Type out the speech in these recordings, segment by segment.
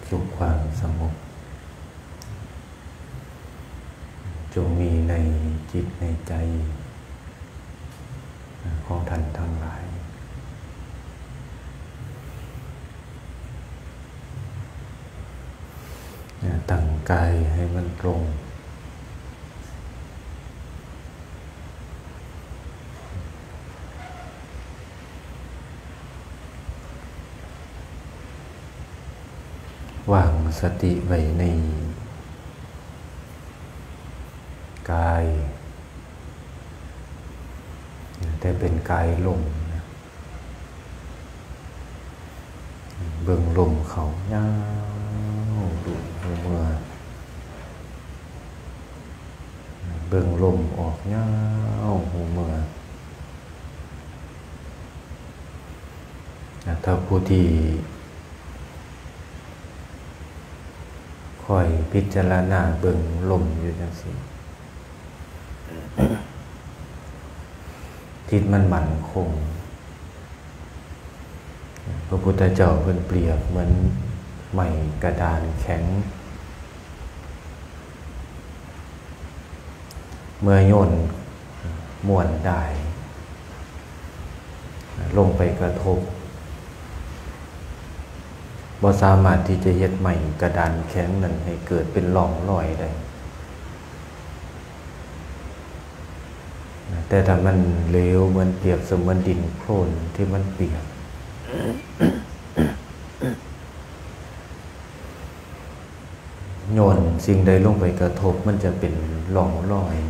สุขความสงบจงมีในจิตในใจของท่านทั้งหลายตั้งกายให้มันตรงวางสติไว้ในกายแต่เป็นกายลมเบิ่งลมเขายาวดูเมื่อเบิ่งลมออกยาวหูเมื่อถ้าผู้ที่คอยพิจารณาเบิ่งลมอยู่จังซี่จิตมันมั่นคงพระพุทธเจ้าเพิ่นเปรียบเหมือนไม้กระดานแข็งเมื่อโยนม้วนได้ลงไปกระทบบ่สามารถที่จะเฮ็ดไม้กระดานแข็งนั้นให้เกิดเป็นร่องรอยได้แต่ถ้ามันเหลวมันเปรียบเสมือนดินโคลนที่มันเปียกโยนสิ่งใดลงไปกระทบมันจะเป็นร่องรอย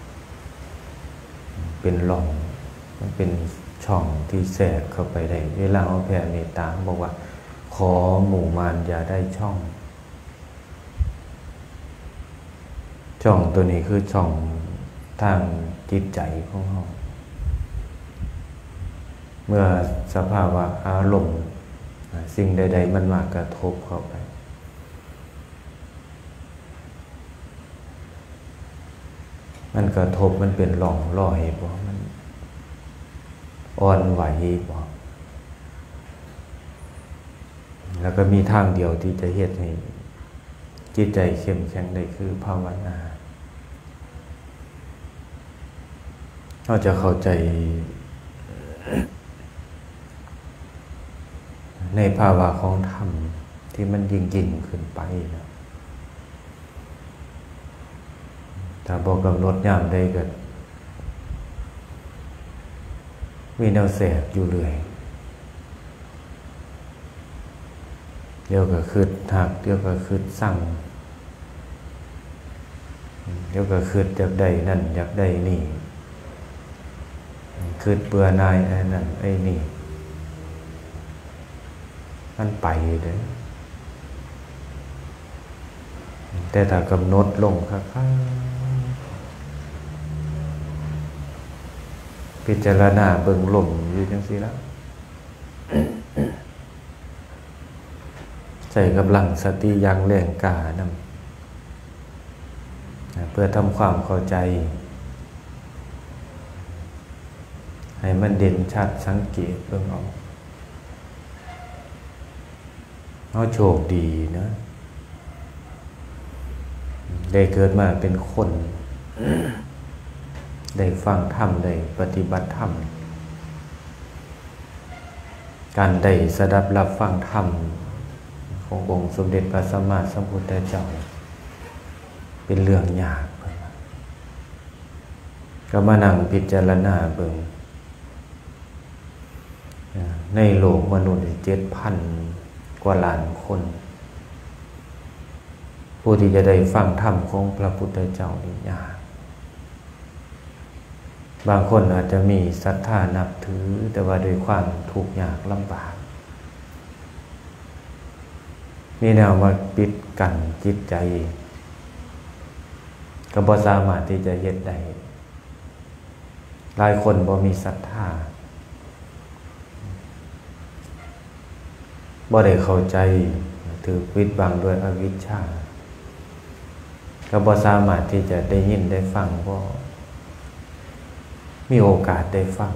เป็นร่องมันเป็นช่องที่แทรกเข้าไปได้เวลาเอาแผ่เมตตาบอกว่าขอหมู่มารอย่าได้ช่องตัวนี้คือช่องทางจิตใจของเราเมื่อสภาวะอารมณ์สิ่งใดๆมันมากระทบเข้าไปมันกระทบมันเป็นร่องรอยบ่มันอ่อนไหวบ่แล้วก็มีทางเดียวที่จะเฮ็ดให้จิตใจเข้มแข็งได้คือภาวนาเราจะเข้าใจในภาวะของธรรมที่มันยิ่งขึ้นไปนะถ้าบ่กำหนดยามใดก็มีแนวแสบอยู่เรื่อยเดี๋ยวก็คิดหักเดี๋ยวก็คิดสั่งเดี๋ยวก็คิดอยากได้นั่นอยากได้นี่คิดเบื่อหน่ายไอ้นั่นไอ้นี่มันไปเด้อแต่ถ้ากำหนดลงค่ะพิจารณาเบิ่งลมอยู่จังซี่ละใส่กำลังสติอย่างแรงกล้านำเพื่อทำความเข้าใจให้มันเด่นชัดสังเกตเบิ่งเอาโชคดีนะได้เกิดมาเป็นคนได้ฟังธรรมได้ปฏิบัติธรรมการได้สดับรับฟังธรรมขององค์สมเด็จพระสัมมาสัมพุทธเจ้าเป็นเรื่องยากก็มานั่งพิจารณาเบิ่งในโลกมนุษย์7,000 กว่าล้านคนผู้ที่จะได้ฟังธรรมของพระพุทธเจ้านี่ยากบางคนอาจจะมีศรัทธานับถือแต่ว่าด้วยความทุกข์ยากลำบากมีแนวมาปิดกั้นจิตใจก็บ่สามารถที่จะเฮ็ดได้หลายคนบ่มีศรัทธาบ่ได้เข้าใจถือปิดบังด้วยอวิชชาก็บ่สามารถที่จะได้ยินได้ฟังบ่มีโอกาสได้ฟัง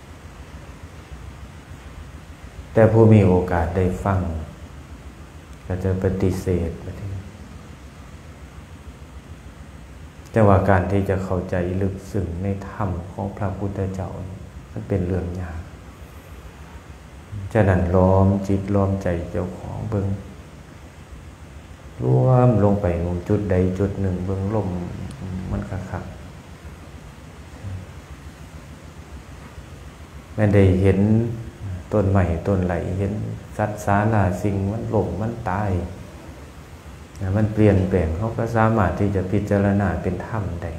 แต่ผู้มีโอกาสได้ฟังก็ก็จะปฏิเสธแต่ว่าการที่จะเข้าใจลึกซึ้งในธรรมของพระพุทธเจ้ามันเป็นเรื่องยากฉะนั้นล้อมจิตล้อมใจเจ้าของเบิ่งรวมลงไปลงจุดใดจุดหนึ่งเบิ่งลมมันคักๆไม่ได้เห็นต้นไม้ต้นไหลเห็นสัตว์สาราสิ่งมันหลงมันตายมันเปลี่ยนแปลงเขาก็สามารถที่จะพิจารณาเป็นธรรมได้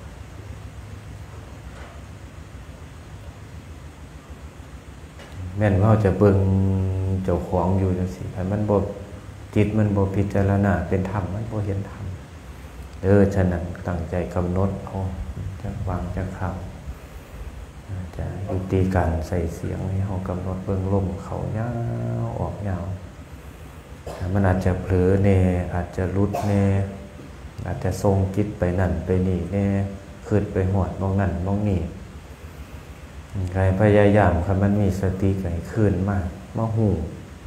แม่นว่าจะเบิ่งเจ้าของอยู่จังซี่ถ้ามันบ่จิตมันบ่พิจารณาเป็นธรรมมันบ่เห็นธรรมฉะนั้นตั้งใจกำหนดเอาจะวางจะเข้าจะยุติการใส่เสียงให้เฮากำหนดเบิ่งลมเข้ายาวออกยาวมันอาจจะเผลอแน่อาจจะหลุดแน่อาจจะทรงจิตไปนั่นไปนี่แน่คิดไปฮอดมองนั่นมองนี่ใครพยายามคันมันมีสติให้คืนมาฮู้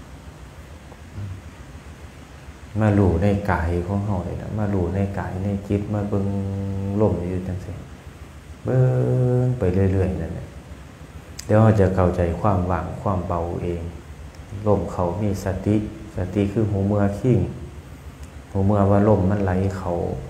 มารู้ในกายของเฮานี่นะมารู้ในกายในจิตมาเบิ่งลมอยู่จังซี่เบิ่งไปเรื่อยๆนั่นแหละเดี๋ยวเราจะเข้าใจความว่างความเบาเองลมเขามีสติคือหูเมื่อขิ้งหูเมื่อว่าลมมันไหลเขา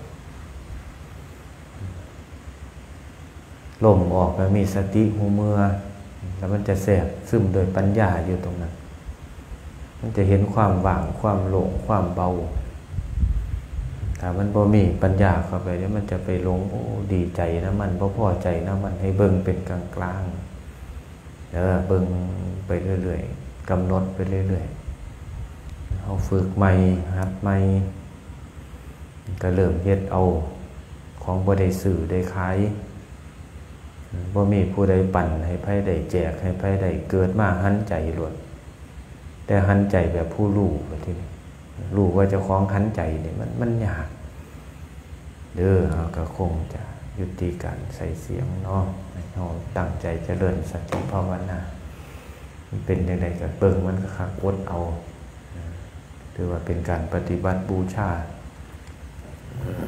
ลมออกแล้วมีสติหูเมื่อแล้วมันจะแทรกซึมโดยปัญญาอยู่ตรงนั้นมันจะเห็นความว่างความโล่งความเบาถ้ามันบ่มีปัญญาเข้าไปแล้วมันจะไปหลงโอ้ดีใจนะมันบ่พอใจนะมันให้เบิ่งเป็นกลางๆเบิ่งไปเรื่อยๆกำหนดไปเรื่อยๆเอาฝึกใหม่หัดใหม่ก็เริ่มเฮ็ดเอาของบ่ได้ซื้อได้ขายบ่มีผู้ใดปั่นให้ไผได้แจกให้ไผได้เกิดมาหันใจล้วนแต่หันใจแบบผู้รู้ว่าที่นี่รู้ว่าเจ้าของหันใจนี่มันยากเฮาก็คงจะยุติการใส่เสียงเนาะให้เฮาตั้งใจเจริญสติภาวนามันเป็นจังได๋ก็เบิ่งมันก็คักอดเอาถือว่าเป็นการปฏิบัติบูชา